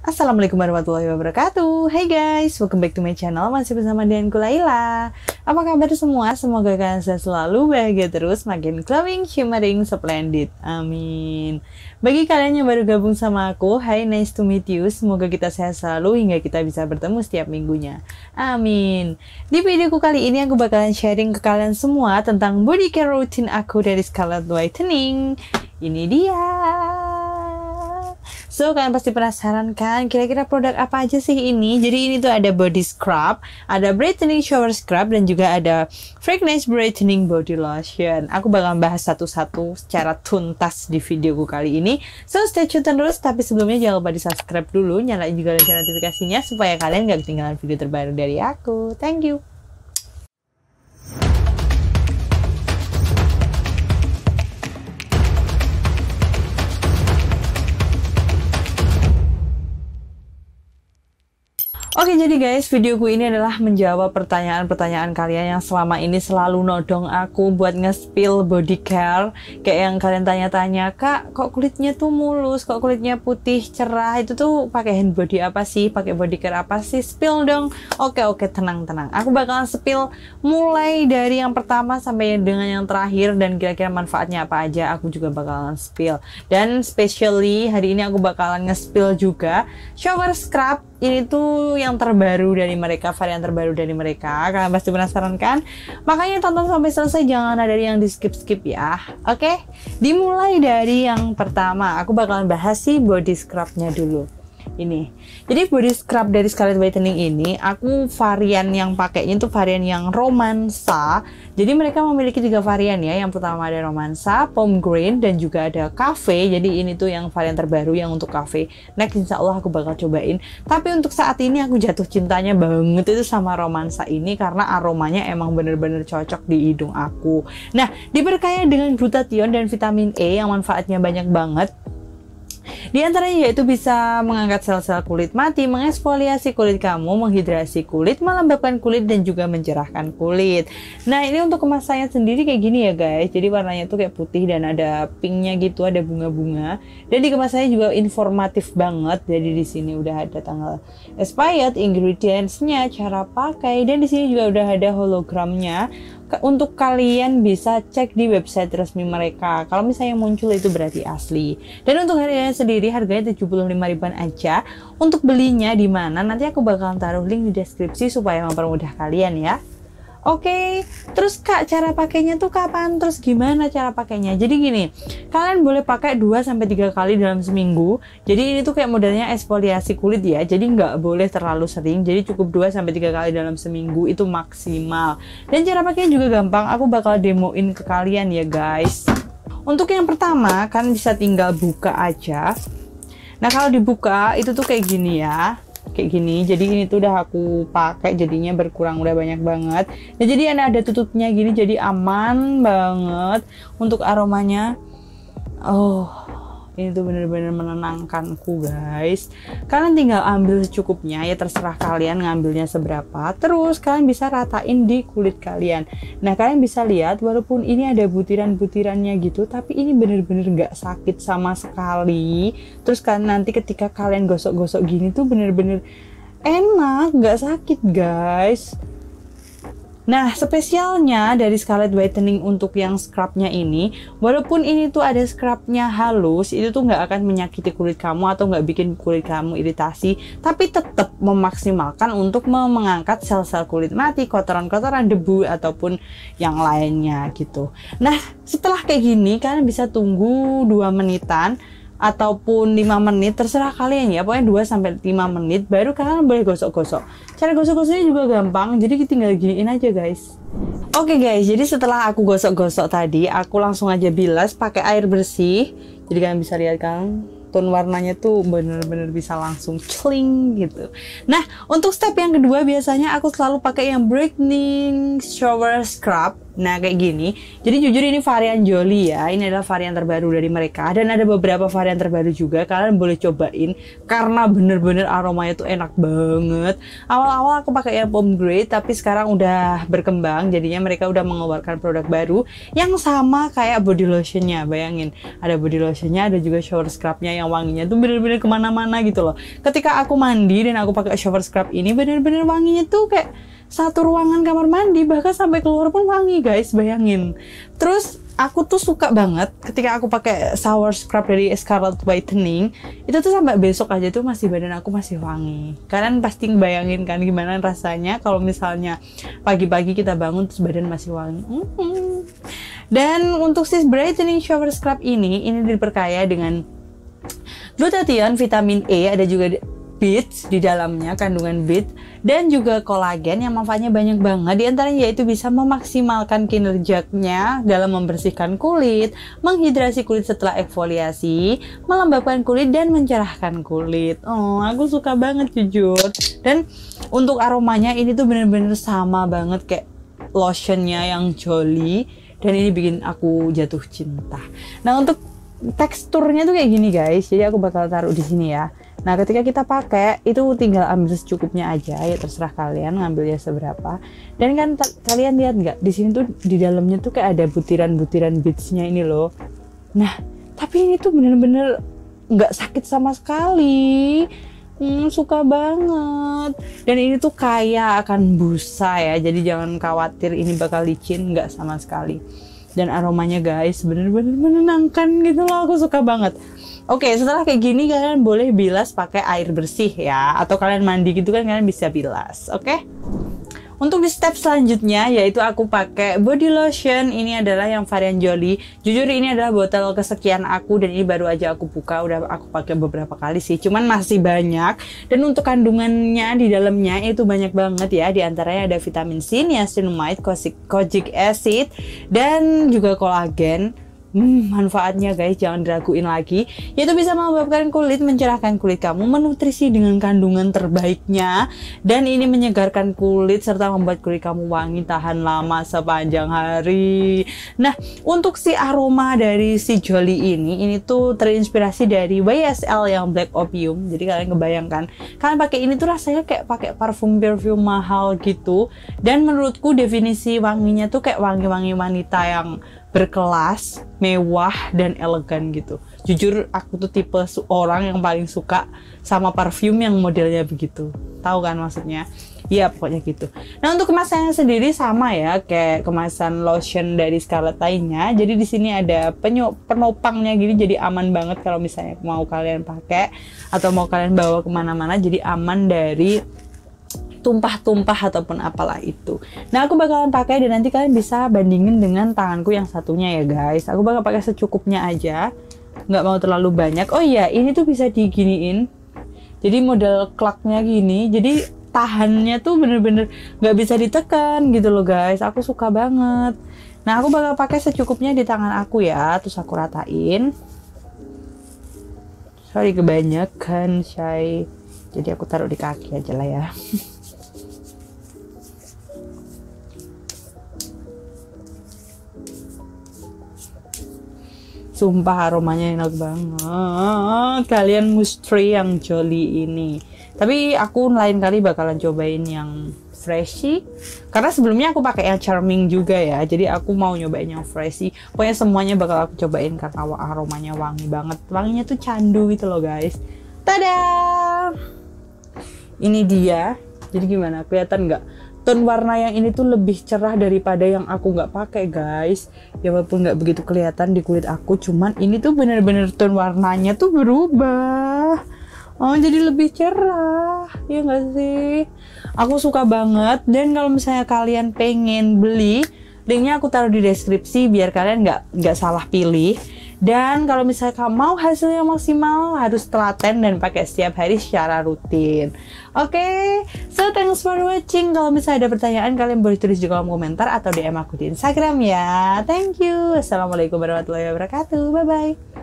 Assalamualaikum warahmatullahi wabarakatuh. Hai guys, welcome back to my channel. Masih bersama Dianku Laila. Apa kabar semua? Semoga kalian selalu bahagia terus, makin glowing, shimmering, splendid. Amin. Bagi kalian yang baru gabung sama aku, hi, nice to meet you. Semoga kita sehat selalu hingga kita bisa bertemu setiap minggunya. Amin. Di videoku kali ini aku bakalan sharing ke kalian semua tentang body care routine aku dari Scarlett Whitening. Ini dia. So, kalian pasti penasaran kan, kira-kira produk apa aja sih ini? Jadi ini tuh ada body scrub, ada brightening shower scrub, dan juga ada fragrance brightening body lotion. Aku bakal bahas satu-satu secara tuntas di videoku kali ini. So, stay tune terus, tapi sebelumnya jangan lupa di subscribe dulu, nyalain juga lonceng notifikasinya supaya kalian gak ketinggalan video terbaru dari aku. Thank you! Oke, jadi guys, videoku ini adalah menjawab pertanyaan-pertanyaan kalian yang selama ini selalu nodong aku buat nge-spill body care. Kayak yang kalian tanya-tanya, Kak, kok kulitnya tuh mulus, kok kulitnya putih, cerah, itu tuh pakai hand body apa sih, pakai body care apa sih? Spill dong. Oke, tenang. Aku bakalan spill mulai dari yang pertama sampai dengan yang terakhir, dan kira-kira manfaatnya apa aja, aku juga bakalan spill. Dan especially hari ini aku bakalan nge-spill juga shower scrub. Ini tuh yang terbaru dari mereka, varian terbaru dari mereka. Kalian pasti penasaran kan? Makanya tonton sampai selesai, jangan ada yang di skip-skip ya. Oke? Dimulai dari yang pertama, aku bakalan bahas sih body scrubnya dulu. Ini. Jadi body scrub dari Scarlett Whitening ini, aku varian yang pakainya itu varian yang romansa. Jadi mereka memiliki 3 varian ya. Yang pertama ada romansa, pomegranate, dan juga ada cafe. Jadi ini tuh yang varian terbaru yang untuk cafe. Next insya Allah aku bakal cobain. Tapi untuk saat ini aku jatuh cintanya banget itu sama romansa ini karena aromanya emang bener-bener cocok di hidung aku. Nah, diperkaya dengan glutathione dan vitamin E yang manfaatnya banyak banget. Di antaranya yaitu bisa mengangkat sel-sel kulit mati, mengeksfoliasi kulit kamu, menghidrasi kulit, melembabkan kulit, dan juga mencerahkan kulit. Nah, ini untuk kemasannya sendiri kayak gini ya guys. Jadi warnanya tuh kayak putih dan ada pinknya gitu, ada bunga-bunga. Dan di kemasannya juga informatif banget. Jadi di sini udah ada tanggal expired, ingredients-nya, cara pakai, dan di sini juga udah ada hologramnya. Untuk kalian bisa cek di website resmi mereka. Kalau misalnya muncul itu berarti asli. Dan untuk harganya sendiri harganya 75.000-an aja. Untuk belinya di mana nanti aku bakalan taruh link di deskripsi supaya mempermudah kalian ya. Oke, terus Kak, cara pakainya tuh kapan? Terus gimana cara pakainya? Jadi gini, kalian boleh pakai 2-3 kali dalam seminggu. Jadi ini tuh kayak modelnya eksfoliasi kulit ya. Jadi nggak boleh terlalu sering. Jadi cukup 2-3 kali dalam seminggu itu maksimal. Dan cara pakainya juga gampang. Aku bakal demoin ke kalian ya guys. Untuk yang pertama, kan bisa tinggal buka aja. Nah, kalau dibuka itu tuh kayak gini ya. Kayak gini, jadi ini tuh udah aku pakai jadinya berkurang udah banyak banget. Nah, jadi ada tutupnya gini, jadi aman banget untuk aromanya. Oh, ini tuh bener-bener menenangkanku guys. Kalian tinggal ambil secukupnya ya, terserah kalian ngambilnya seberapa. Terus kalian bisa ratain di kulit kalian. Nah, kalian bisa lihat walaupun ini ada butiran-butirannya gitu, tapi ini bener-bener nggak sakit sama sekali. Terus kan nanti ketika kalian gosok-gosok gini tuh bener-bener enak, nggak sakit guys. Nah, spesialnya dari Scarlett Whitening untuk yang scrubnya ini, walaupun ini tuh ada scrubnya halus, itu tuh nggak akan menyakiti kulit kamu atau nggak bikin kulit kamu iritasi, tapi tetap memaksimalkan untuk mengangkat sel-sel kulit mati, kotoran-kotoran, debu, ataupun yang lainnya gitu. Nah, setelah kayak gini, kalian bisa tunggu 2 menitan, ataupun 5 menit, terserah kalian ya, pokoknya 2-5 menit baru kalian boleh gosok-gosok. Cara gosok-gosoknya juga gampang, jadi tinggal giniin aja guys. Oke guys, jadi setelah aku gosok-gosok tadi, aku langsung aja bilas pakai air bersih. Jadi kalian bisa lihat kan, tone warnanya tuh bener-bener bisa langsung cling gitu. Nah, untuk step yang kedua biasanya aku selalu pakai yang brightening shower scrub. Nah kayak gini. Jadi jujur ini varian Jolly ya. Ini adalah varian terbaru dari mereka. Dan ada beberapa varian terbaru juga. Kalian boleh cobain. Karena bener-bener aromanya tuh enak banget. Awal-awal aku pakai yang foam grade. Tapi sekarang udah berkembang. Jadinya mereka udah mengeluarkan produk baru. Yang sama kayak body lotionnya. Bayangin. Ada body lotionnya. Ada juga shower scrubnya yang wanginya tuh bener-bener kemana-mana gitu loh. Ketika aku mandi dan aku pakai shower scrub ini. Bener-bener wanginya tuh kayak satu ruangan kamar mandi, bahkan sampai keluar pun wangi guys, bayangin. Terus aku tuh suka banget ketika aku pakai shower scrub dari Scarlet Whitening, itu tuh sampai besok aja tuh masih badan aku masih wangi. Kalian pasti bayangin kan gimana rasanya kalau misalnya pagi-pagi kita bangun terus badan masih wangi. Dan untuk si brightening shower scrub ini diperkaya dengan glutathione, vitamin E, ada juga beets di dalamnya, kandungan beet, dan juga kolagen yang manfaatnya banyak banget. Di antaranya yaitu bisa memaksimalkan kinerjanya dalam membersihkan kulit, menghidrasi kulit setelah eksfoliasi, melembabkan kulit, dan mencerahkan kulit. Oh, aku suka banget jujur. Dan untuk aromanya ini tuh bener-bener sama banget kayak lotionnya yang Jolly, dan ini bikin aku jatuh cinta. Nah untuk teksturnya tuh kayak gini guys, jadi aku bakal taruh di sini ya. Nah ketika kita pakai itu tinggal ambil secukupnya aja ya, terserah kalian ngambilnya seberapa. Dan kan kalian lihat nggak di sini tuh di dalamnya tuh kayak ada butiran-butiran beadsnya ini loh. Nah tapi ini tuh bener-bener nggak sakit sama sekali. Suka banget. Dan ini tuh kaya akan busa ya, jadi jangan khawatir ini bakal licin, nggak sama sekali. Dan aromanya guys bener-bener menenangkan gitu loh, aku suka banget. Oke, setelah kayak gini kalian boleh bilas pakai air bersih ya, atau kalian mandi gitu kan kalian bisa bilas. Oke. Untuk di step selanjutnya yaitu aku pakai body lotion. Ini adalah yang varian Jolly. Jujur ini adalah botol kesekian aku dan ini baru aja aku buka, udah aku pakai beberapa kali sih, cuman masih banyak. Dan untuk kandungannya di dalamnya itu banyak banget ya. Di antaranya ada vitamin C, niacinamide, kojic acid, dan juga kolagen. Manfaatnya guys jangan diraguin lagi, yaitu bisa melembabkan kulit, mencerahkan kulit kamu, menutrisi dengan kandungan terbaiknya, dan ini menyegarkan kulit serta membuat kulit kamu wangi tahan lama sepanjang hari. Nah untuk si aroma dari si Jolly ini tuh terinspirasi dari YSL yang Black Opium. Jadi kalian kebayangkan kalian pakai ini tuh rasanya kayak pakai parfum mahal gitu. Dan menurutku definisi wanginya tuh kayak wangi-wangi wanita yang berkelas, mewah, dan elegan gitu. Jujur aku tuh tipe orang yang paling suka sama parfum yang modelnya begitu. Tahu kan maksudnya? Ya pokoknya gitu. Nah untuk kemasannya sendiri sama ya kayak kemasan lotion dari Scarlet lainnya. Jadi di sini ada penopangnya gini, jadi aman banget kalau misalnya mau kalian pakai atau mau kalian bawa kemana-mana. Jadi aman dari tumpah-tumpah ataupun apalah itu. Nah aku bakalan pakai dan nanti kalian bisa bandingin dengan tanganku yang satunya ya guys. Aku bakal pakai secukupnya aja, nggak mau terlalu banyak. Oh iya ini tuh bisa diginiin, jadi model klaknya gini, jadi tahannya tuh bener-bener nggak bisa ditekan gitu loh guys. Aku suka banget. Nah aku bakal pakai secukupnya di tangan aku ya, terus aku ratain. Sorry kebanyakan Shay, jadi aku taruh di kaki aja lah ya. Sumpah aromanya enak banget. Kalian mesti yang Jolly ini. Tapi aku lain kali bakalan cobain yang Freshy. Karena sebelumnya aku pakai yang Charming juga ya. Jadi aku mau nyobain yang Freshy. Pokoknya semuanya bakal aku cobain karena aromanya wangi banget. Wanginya tuh candu gitu loh guys. Tada! Ini dia. Jadi gimana? Kelihatan nggak? Tone warna yang ini tuh lebih cerah daripada yang aku nggak pakai guys. Ya walaupun nggak begitu kelihatan di kulit aku, cuman ini tuh bener-bener tone warnanya tuh berubah. Oh jadi lebih cerah, ya nggak sih? Aku suka banget. Dan kalau misalnya kalian pengen beli, linknya aku taruh di deskripsi biar kalian nggak salah pilih. Dan kalau misalnya kamu mau hasil yang maksimal, harus telaten dan pakai setiap hari secara rutin. Oke, so thanks for watching. Kalau misalnya ada pertanyaan, kalian boleh tulis di kolom komentar atau DM aku di Instagram ya. Thank you. Assalamualaikum warahmatullahi wabarakatuh. Bye-bye.